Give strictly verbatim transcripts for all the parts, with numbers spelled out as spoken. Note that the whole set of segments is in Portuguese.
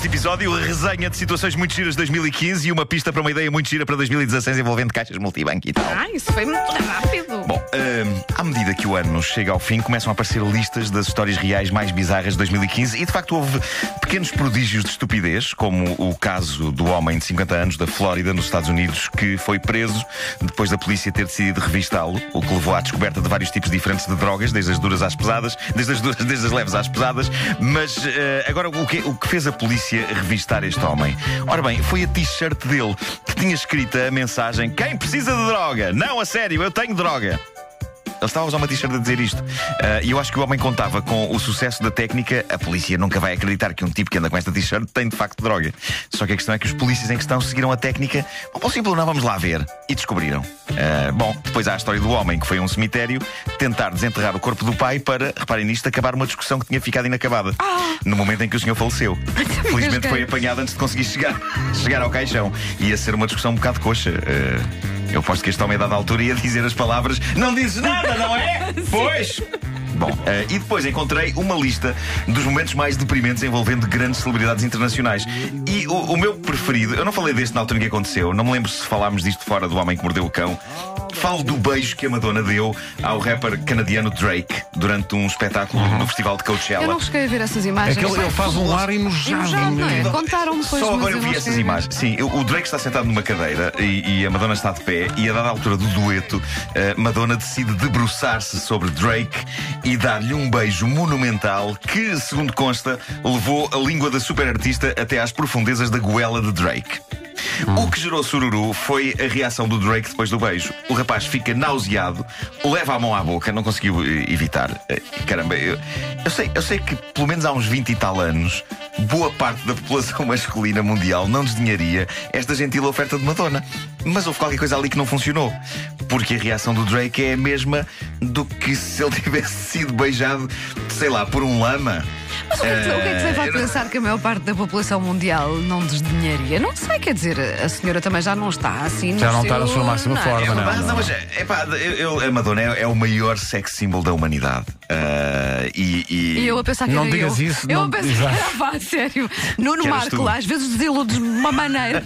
neste episódio resenha de situações muito giras de dois mil e quinze e uma pista para uma ideia muito gira para dois mil e dezasseis envolvendo caixas multibanco e tal. Ah, isso foi muito rápido. Bom, hum, à medida que o ano chega ao fim, começam a aparecer listas das histórias reais mais bizarras de dois mil e quinze e de facto houve pequenos prodígios de estupidez, como o caso do homem de cinquenta anos da Flórida, nos Estados Unidos, que foi preso depois da polícia ter decidido revistá-lo, o que levou à descoberta de vários tipos diferentes de drogas, desde as duras às pesadas, desde as, duras, desde as leves às pesadas. Mas uh, agora o que, o que fez a polícia revistar este homem? Ora bem, foi a t-shirt dele que tinha escrita a mensagem: quem precisa de droga? Não, a sério, eu tenho droga. Ele estava a usar uma t-shirt a dizer isto. Uh, E eu acho que o homem contava com o sucesso da técnica. A polícia nunca vai acreditar que um tipo que anda com esta t-shirt tem de facto droga. Só que a questão é que os polícias em questão seguiram a técnica. Bom, possível não, vamos lá ver. E descobriram. Uh, bom, depois há a história do homem que foi a um cemitério tentar desenterrar o corpo do pai para, reparem nisto, acabar uma discussão que tinha ficado inacabada. Ah. No momento em que o senhor faleceu. Felizmente foi apanhado antes de conseguir chegar, chegar ao caixão. Ia ser uma discussão um bocado coxa. Uh, Eu aposto que este homem, a dada altura, ia dizer as palavras: não dizes nada, não é? Pois! Bom, uh, e depois encontrei uma lista dos momentos mais deprimentes envolvendo grandes celebridades internacionais. E o, o meu preferido, eu não falei deste na altura em que aconteceu, não me lembro se falámos disto fora do Homem que Mordeu o Cão. Falo do beijo que a Madonna deu ao rapper canadiano Drake durante um espetáculo uhum. no festival de Coachella. Eu não cheguei a ver essas imagens. É que ele, ele faz um ar enojado. Não é? Contaram-me depois. Só agora eu vi essas imagens. Sim, o Drake está sentado numa cadeira e, e a Madonna está de pé. E a dada altura do dueto, a Madonna decide debruçar-se sobre Drake e dar-lhe um beijo monumental que, segundo consta, levou a língua da superartista até às profundezas da goela de Drake. Hum. O que gerou sururu foi a reação do Drake depois do beijo. O rapaz fica nauseado, leva a mão à boca, não conseguiu evitar. Caramba, eu, eu, sei, eu sei que pelo menos há uns vinte e tal anos boa parte da população masculina mundial não desdenharia esta gentil oferta de Madonna. Mas houve qualquer coisa ali que não funcionou, porque a reação do Drake é a mesma do que se ele tivesse sido beijado, sei lá, por um lama. Mas o que, é que, o que é que se leva a pensar que a maior parte da população mundial não desdenharia? Não sei, quer dizer, a senhora também já não está assim. Já no não seu... está na sua máxima não, forma, é, não. Mas, não, mas é, pá, eu, eu, a Madonna é, é o maior sex symbol da humanidade. Uh, e, e... E eu a pensar que Não era digas eu. isso, Eu não- a pensar Exato. que era vá, sério. Nuno Que eras Marco, tu. às vezes desiludes de uma maneira.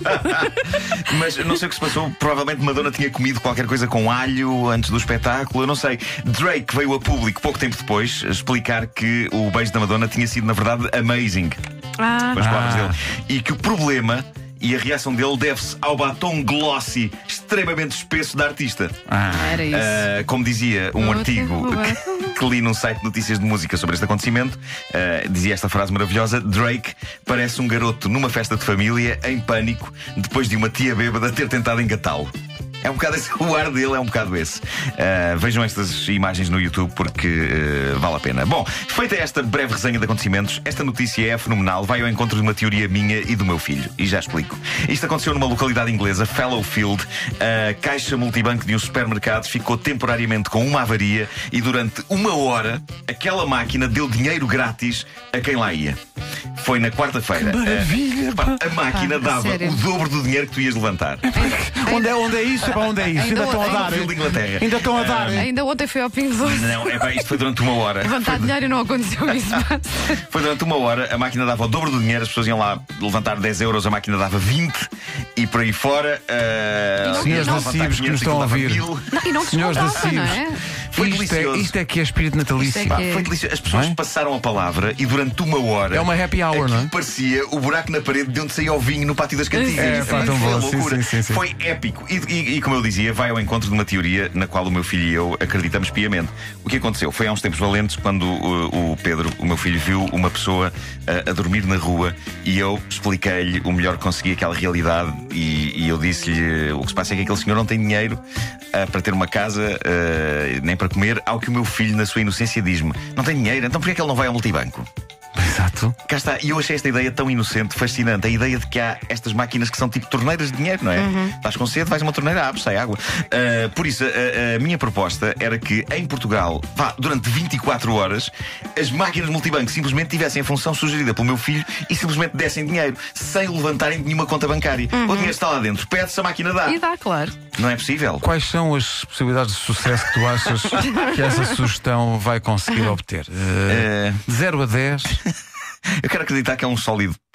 Mas não sei o que se passou. Provavelmente Madonna tinha comido qualquer coisa com alho antes do espetáculo. Eu não sei. Drake veio a público pouco tempo depois explicar que o beijo da Madonna tinha sido, na verdade, amazing. Ah, Com as palavras Ah. dele. E que o problema e a reação dele deve-se ao batom glossy extremamente espesso da artista. Ah. era isso. Uh, como dizia um Não artigo tem que, que li num site de notícias de música sobre este acontecimento, uh, dizia esta frase maravilhosa: Drake parece um garoto numa festa de família em pânico depois de uma tia bêbada ter tentado engatá-lo. É um bocado esse, o ar dele é um bocado esse. Uh, vejam estas imagens no YouTube porque uh, vale a pena. Bom, feita esta breve resenha de acontecimentos, esta notícia é fenomenal. Vai ao encontro de uma teoria minha e do meu filho. E já explico. Isto aconteceu numa localidade inglesa, Fallowfield. A caixa multibanco de um supermercado ficou temporariamente com uma avaria e durante uma hora aquela máquina deu dinheiro grátis a quem lá ia. Foi na quarta-feira. Maravilha! Uh, a máquina Ah, dava sério? o dobro do dinheiro que tu ias levantar. Onde é, onde é isso? Para onde é isso? Ainda Ainda estão a ontem- dar. Fio de Inglaterra. Ainda estão a dar. Ainda ontem fui ao Pingo Doce. Não, é pá, isto foi durante uma hora. Levantar dinheiro e não aconteceu isso. Mas... Foi durante uma hora, a máquina dava o dobro do dinheiro, as pessoas iam lá levantar dez euros, a máquina dava vinte e por aí fora. Uh, não- Senhores não- da Cibes que nos estão a ouvir. Não, e não Senhores da descontava, não é? Foi Isto é, delicioso. isto é que é espírito natalício. Isto é que é- Foi delicioso. As pessoas Não é? passaram a palavra e durante uma hora. É uma happy hour, aquilo não é? parecia o buraco na parede de onde saía o vinho no pátio das cantigas. É, pá, tão foi bom. loucura. Sim, sim, sim, sim. Foi épico. E, e- e, como eu dizia, vai ao encontro de uma teoria na qual o meu filho e eu acreditamos piamente. O que aconteceu foi há uns tempos valentes quando o, o Pedro, o meu filho, viu uma pessoa a, a dormir na rua e eu expliquei-lhe o melhor que consegui aquela realidade e, e eu disse-lhe: o que se passa é que aquele senhor não tem dinheiro uh, para ter uma casa, uh, nem para comer. Ao que o meu filho, na sua inocência, diz-me: não tem dinheiro, então porquê é que ele não vai ao multibanco? Exato. Cá está, e eu achei esta ideia tão inocente, fascinante. A ideia de que há estas máquinas que são tipo torneiras de dinheiro, não é? Uhum. Estás com sede, vais a uma torneira, abre, sai água. Uh, por isso, a, a minha proposta era que em Portugal, vá, durante vinte e quatro horas, as máquinas multibanco simplesmente tivessem a função sugerida pelo meu filho e simplesmente dessem dinheiro, sem levantarem de nenhuma conta bancária. Uhum. O dinheiro está lá dentro, pede-se, a máquina dá. E dá, claro. Não é possível? Quais são as possibilidades de sucesso que tu achas que essa sugestão vai conseguir obter? Uh, Uh, de zero a dez. eu quero acreditar que é um sólido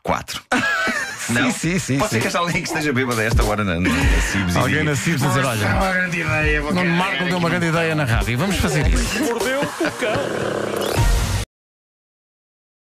quatro. Sim, sim, sim. Pode ser sim. que haja alguém que esteja bêbado a esta hora na, na, na Cibes. Alguém na Cibes a dizer: "Olha, olha, uma grande ideia, vou não carregar Marco deu uma aqui grande ideia na rádio. Vamos fazer isso. Mordeu o cão.